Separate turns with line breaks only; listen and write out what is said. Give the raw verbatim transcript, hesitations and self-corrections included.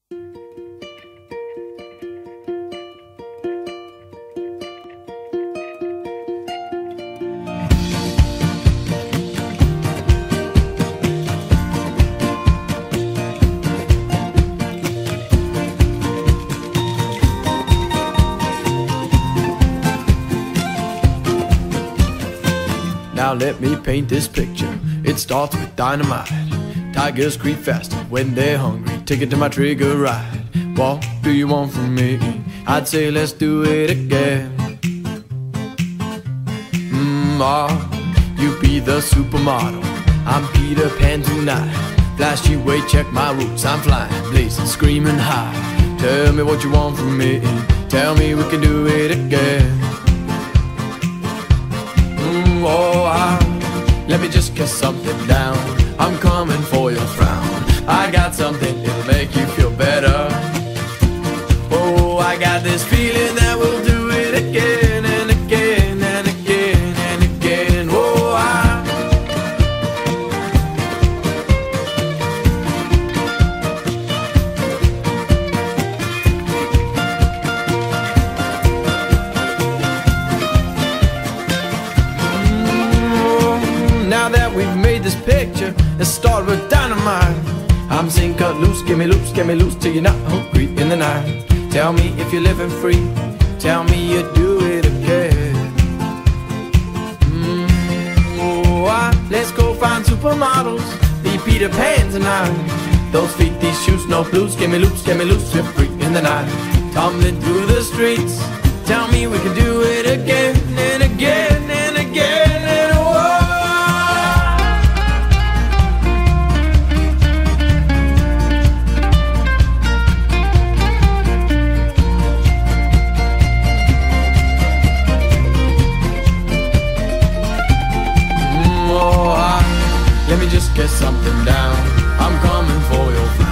Now let me paint this picture. It starts with dynamite. Tigers creep faster when they're hungry. Take it to my trigger right. What do you want from me? I'd say let's do it again. Mm, ah, you be the supermodel. I'm Peter Pan tonight. Flashy way, check my roots. I'm flying, blazing, screaming high. Tell me what you want from me. Tell me we can do it again. Mm, oh, ah, let me just get something down. I'm coming for your frown. I got something that'll make you feel better. Oh, I got this feeling that we'll do it again and again and again and again. Oh, I mm, now that we've made this picture, let's start with dynamite. I'm saying cut loose, give me loose, get me loose till you're not hungry in the night. Tell me if you're living free, tell me you do it again. Mm, oh, I, let's go find supermodels, be Peter Pan tonight. Those feet, these shoes, no blues, get me loose, get me loose, we're free in the night. Tumbling through the streets, tell me we can do it again and again and again and oh. Let me just get something down. I'm coming for your